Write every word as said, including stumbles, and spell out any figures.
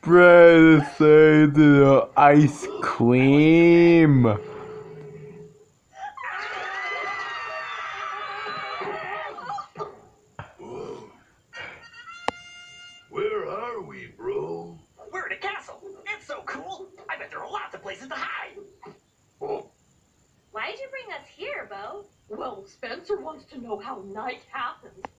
Spread say the ice cream. Whoa. Where are we, bro? We're in a castle. It's so cool. I bet there are lots of places to hide. Oh, Why'd you bring us here, Bo? Well, Spencer wants to know how night happens.